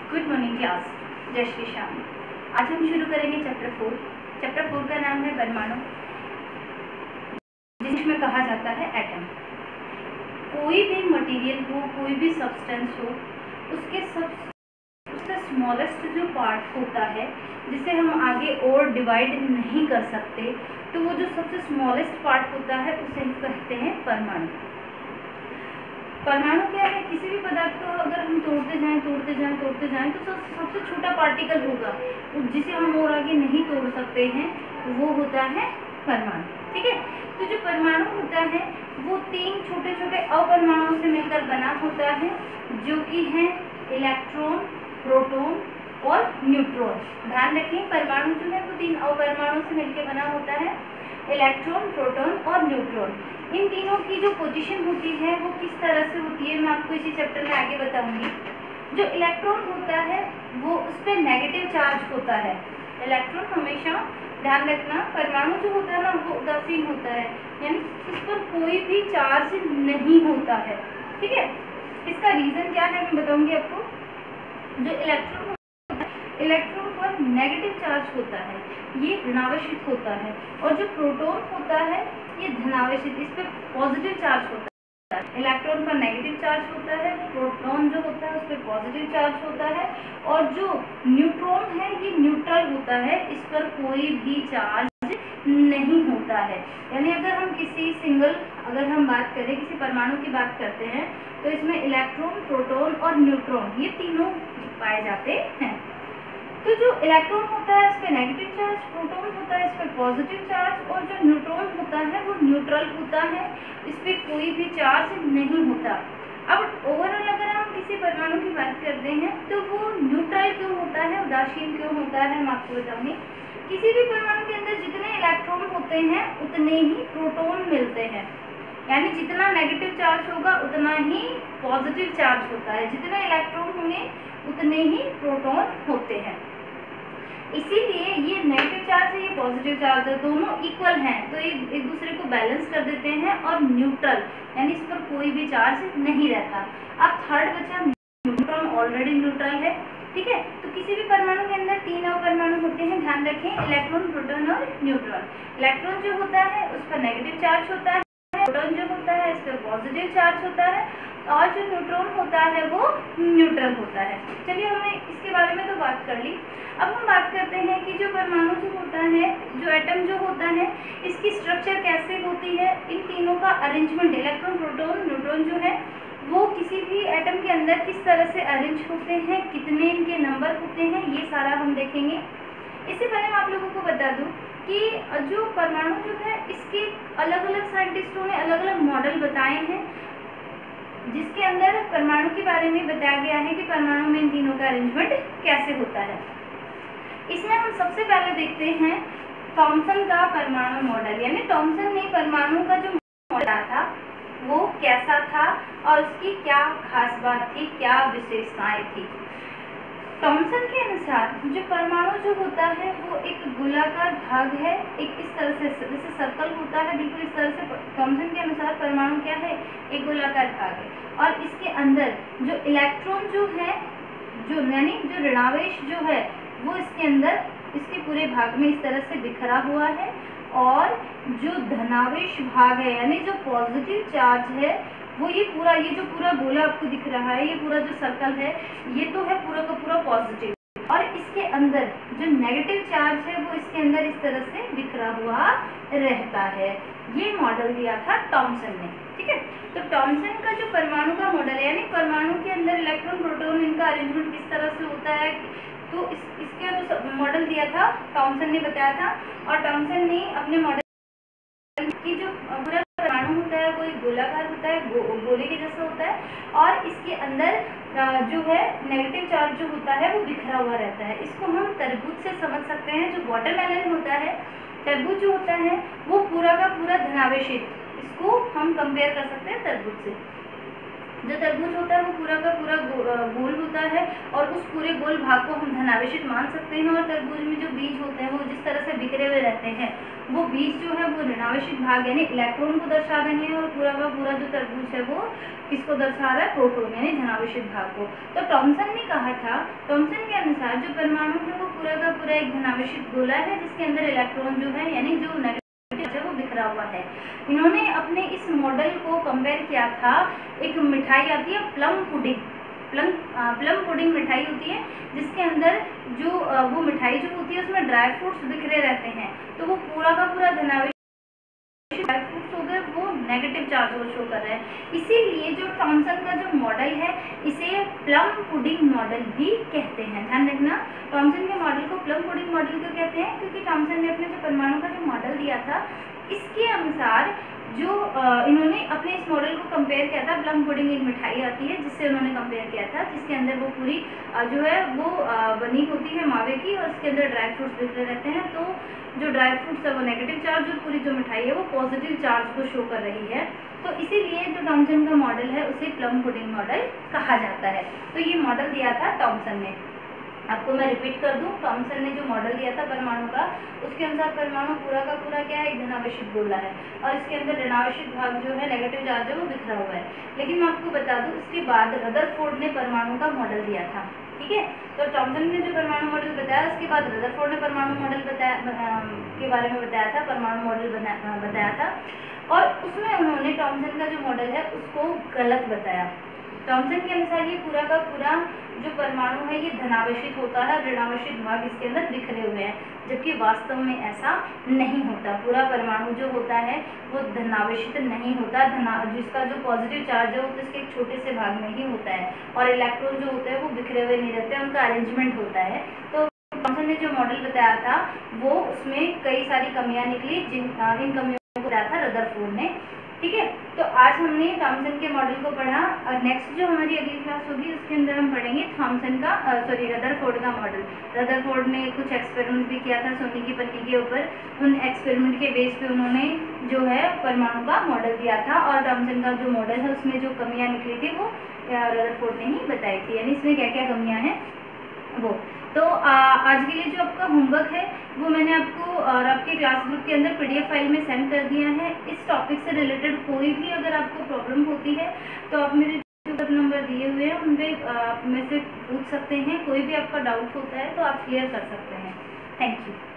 Good morning class. जय श्री श्याम। आज हम शुरू करेंगे चैप्टर 4। चैप्टर 4 का नाम है परमाणु, जिसमें कहा जाता है एटम। कोई भी मटेरियल हो, कोई भी सब्सटेंस हो, उसका स्मॉलेस्ट जो पार्ट होता है, जिसे हम आगे और डिवाइड नहीं कर सकते, तो वो जो सबसे स्मॉलेस्ट पार्ट होता है उसे हम कहते हैं परमाणु। परमाणु क्या है? किसी भी पदार्थ को अगर हम तोड़ते जाएं तो सबसे छोटा पार्टिकल होगा, जिसे हम और आगे नहीं तोड़ सकते हैं, वो होता है परमाणु। ठीक है, तो जो परमाणु होता है वो 3 छोटे छोटे अपरमाणुओं से मिलकर बना होता है, जो कि हैं इलेक्ट्रॉन, प्रोटॉन और न्यूट्रॉन। ध्यान रखें, परमाणु जो है वो 3 अपरमाणुओं से मिलकर बना होता है, इलेक्ट्रॉन, प्रोटॉन और न्यूट्रॉन। इन तीनों की जो पोजीशन होती है वो किस तरह से होती है, मैं आपको इसी चैप्टर में आगे बताऊंगी। जो इलेक्ट्रॉन होता है वो उस पर नेगेटिव चार्ज होता है। इलेक्ट्रॉन हमेशा, ध्यान रखना, परमाणु जो होता है ना वो उदासीन होता है, यानी इस पर कोई भी चार्ज नहीं होता है। ठीक है, इसका रीजन क्या है मैं बताऊंगी आपको। जो इलेक्ट्रॉन पर नेगेटिव चार्ज होता है, ये ऋणावेशित होता है, और जो प्रोटॉन होता है ये धनावेशित, इस पर पॉजिटिव चार्ज होता है। इलेक्ट्रॉन पर नेगेटिव चार्ज होता है, प्रोटॉन जो होता है उस पर पॉजिटिव चार्ज होता है, और जो न्यूट्रॉन है ये न्यूट्रल होता है, इस पर कोई भी चार्ज नहीं होता है। यानी अगर हम अगर हम बात करें, किसी परमाणु की बात करते हैं, तो इसमें इलेक्ट्रॉन, प्रोटॉन और न्यूट्रॉन ये तीनों पाए जाते हैं। तो जो इलेक्ट्रॉन होता है इस पर नेगेटिव चार्ज, प्रोटॉन होता है इस पर पॉजिटिव चार्ज, और जो न्यूट्रॉन होता है वो न्यूट्रल होता है, इस पर कोई भी चार्ज नहीं होता। अब ओवरऑल अगर हम किसी परमाणु की बात करते हैं तो वो न्यूट्रल क्यों होता है, उदासीन क्यों होता है, मैं आपको बताऊंगी। किसी भी परमाणु के अंदर जितने इलेक्ट्रॉन होते हैं उतने ही प्रोटॉन मिलते हैं, यानी जितना नेगेटिव चार्ज होगा उतना ही पॉजिटिव चार्ज होता है, जितने इलेक्ट्रॉन होंगे उतने ही प्रोटॉन होते हैं। इसीलिए ये नेगेटिव चार्ज है, ये पॉजिटिव चार्ज है, दोनों इक्वल हैं, तो एक दूसरे को बैलेंस कर देते हैं। और न्यूट्रल यानी इस पर कोई भी चार्ज नहीं रहता। अब थर्ड बचा न्यूट्रॉन, ऑलरेडी न्यूट्रल है। ठीक है, तो किसी भी परमाणु के अंदर 3 अपरमाणु होते हैं, ध्यान रखें, इलेक्ट्रॉन, प्रोटॉन और न्यूट्रॉन। इलेक्ट्रॉन जो होता है उस पर नेगेटिव चार्ज होता है, प्रोटॉन जो होता है इस पर पॉजिटिव चार्ज होता है, और जो न्यूट्रॉन होता है वो न्यूट्रल होता है। चलिए, हमने इसके बारे में तो बात कर ली। अब हम बात करते हैं कि जो परमाणु जो होता है, जो एटम जो होता है, इसकी स्ट्रक्चर कैसे होती है, इन तीनों का अरेंजमेंट, इलेक्ट्रॉन, प्रोटॉन, न्यूट्रॉन जो है वो किसी भी एटम के अंदर किस तरह से अरेंज होते हैं, कितने इनके नंबर होते हैं, ये सारा हम देखेंगे। इससे पहले मैं आप लोगों को बता दूं कि जो परमाणु जो है इसके अलग अलग साइंटिस्टों ने अलग अलग मॉडल बताए हैं, जिसके अंदर परमाणु के बारे में बताया गया है कि परमाणु में इन तीनों का अरेंजमेंट कैसे होता है। इसमें हम सबसे पहले देखते हैं थॉमसन का परमाणु मॉडल, यानी थॉमसन ने परमाणु का जो मॉडल था वो कैसा था और उसकी क्या खास बात थी, क्या विशेषताएं थी। थॉमसन के अनुसार जो परमाणु जो होता है वो एक गोलाकार भाग है, एक इस तरह से जैसे सर्कल होता है, बिल्कुल इस तरह से थॉमसन के अनुसार परमाणु क्या है, एक गोलाकार भाग है, और इसके अंदर जो इलेक्ट्रॉन जो है, जो यानी जो ऋणावेश जो है वो इसके अंदर, इसके पूरे भाग में इस तरह से बिखरा हुआ है, और जो धनावेश भाग है यानी जो पॉजिटिव चार्ज है वो ये जो पूरा गोला आपको दिख रहा है, ये पूरा जो सर्कल है ये तो है पूरा का पूरा पॉजिटिव, और इसके अंदर जो नेगेटिव चार्ज है वो इसके अंदर इस तरह से बिखरा हुआ रहता है। ये मॉडल दिया था थॉमसन ने। ठीक है, तो थॉमसन का जो परमाणु का मॉडल है, यानी परमाणु के अंदर इलेक्ट्रॉन, प्रोटॉन, इनका अरेंजमेंट किस तरह से होता है, तो इसका जो मॉडल दिया था थॉमसन ने बताया था, और थॉमसन ने अपने मॉडल की जो पूरा परमाणु होता है वो एक गोलाकार होता है, गोले के जैसा होता है, और इसके अंदर जो है नेगेटिव चार्ज जो होता है वो बिखरा हुआ रहता है। इसको हम तरबूज से समझ सकते हैं। जो वाटरमेलन होता है, तरबूज जो होता है वो पूरा का पूरा धनावेशित, इसको हम कंपेयर कर सकते हैं तरबूज से। जो तरबूज होता है वो पूरा का पूरा गोल होता है और उस पूरे गोल भाग को हम धनावेशित मान सकते हैं। और तरबूज में जो बीज होते हैं वो जिस तरह से बिखरे हुए रहते हैं, वो बीज जो है वो ऋणावेशित भाग यानी इलेक्ट्रॉन को दर्शा रहे हैं, और पूरा का पूरा जो तरबूज है वो किसको दर्शा रहा है, प्रोटॉन यानी धनावेशित भाग को। तो टॉमसन ने कहा था, टॉमसन के अनुसार जो परमाणु है वो पूरा का पूरा एक धनावेशित गोला है जिसके अंदर इलेक्ट्रॉन जो है यानी जो वो बिखरा हुआ है। इन्होंने अपने इस मॉडल को कंपेयर किया था, एक मिठाई आती है प्लम पुडिंग, प्लम पुडिंग मिठाई होती है जिसके अंदर जो वो मिठाई जो होती है उसमें ड्राई फ्रूट्स बिखरे रहते हैं, तो वो पूरा का पूरा धनावेशित ड्राई फ्रूट्स हो गए वो नेगेटिव चार्ज को शो कर रहे हैं। इसीलिए जो टॉमसन का जो मॉडल है इसे प्लम पुडिंग मॉडल भी कहते हैं। ध्यान रखना, टॉमसन के मॉडल को प्लम पुडिंग मॉडल क्यों कहते हैं, क्योंकि टॉमसन ने अपने जो परमाणु का जो मॉडल दिया था इसके अनुसार जो इन्होंने अपने इस मॉडल को कंपेयर किया था, प्लम पुडिंग एक मिठाई आती है जिससे उन्होंने कंपेयर किया था, जिसके अंदर वो पूरी जो है वो बनी होती है मावे की और उसके अंदर ड्राई फ्रूट्स बिखरे रहते हैं। तो जो ड्राई फ्रूट्स है वो नेगेटिव चार्ज और पूरी जो मिठाई है वो पॉजिटिव चार्ज को शो कर रही है। तो इसीलिए जो टॉमसन का मॉडल है उसे प्लम पुडिंग मॉडल कहा जाता है। तो ये मॉडल दिया था टॉमसन ने। आपको मैं रिपीट कर दूं, टॉमसन ने जो मॉडल दिया था परमाणु का, उसके अनुसार परमाणु पूरा का पूरा क्या है, एक धनावेशित गोला है और इसके अंदर ऋणावेशित भाग जो है नेगेटिव चार्ज है वो बिखरा हुआ है। लेकिन मैं आपको बता दूं उसके बाद रदरफोर्ड ने परमाणु का मॉडल दिया था। ठीक है, तो टॉमसन ने जो परमाणु मॉडल बताया उसके बाद रदरफोर्ड ने परमाणु मॉडल के बारे में बताया था, परमाणु मॉडल बताया था, और उसमें उन्होंने टॉमसन का जो मॉडल है उसको गलत बताया। टॉमसन के अनुसार ये पूरा का पूरा जो परमाणु है ये धनावेशित होता है, ऋणावेशित भाग इसके अंदर बिखरे हुए हैं, जबकि वास्तव में ऐसा नहीं होता। पूरा परमाणु जो होता है वो धनावेशित नहीं होता, जिसका जो पॉजिटिव चार्ज है वो तो इसके एक छोटे से भाग में ही होता है और इलेक्ट्रॉन जो होते हैं वो बिखरे हुए नहीं रहते, उनका अरेंजमेंट होता है। तो टॉमसन ने जो मॉडल बताया था वो उसमें कई सारी कमियाँ निकली, इन कमियों को बताया था रदरफोर्ड ने। ठीक है, तो आज हमने टॉमसन के मॉडल को पढ़ा और नेक्स्ट जो हमारी अगली क्लास होगी उसके अंदर हम पढ़ेंगे रदरफोर्ड का मॉडल। रदरफोर्ड ने कुछ एक्सपेरिमेंट भी किया था सोने की पन्नी के ऊपर, उन एक्सपेरिमेंट के बेस पे उन्होंने जो है परमाणु का मॉडल दिया था और टॉमसन का जो मॉडल है उसमें जो कमियाँ निकली थी वो रदरफोर्ड ने ही बताई थी, यानी इसमें क्या क्या कमियाँ हैं वो। तो आज के लिए जो आपका होमवर्क है वो मैंने आपको और आपके क्लास ग्रुप के अंदर PDF फाइल में सेंड कर दिया है। इस टॉपिक से रिलेटेड कोई भी अगर आपको प्रॉब्लम होती है तो आप मेरे जो नंबर दिए हुए हैं उन पर आप मेरे से पूछ सकते हैं, कोई भी आपका डाउट होता है तो आप क्लियर कर सकते हैं। Thank you.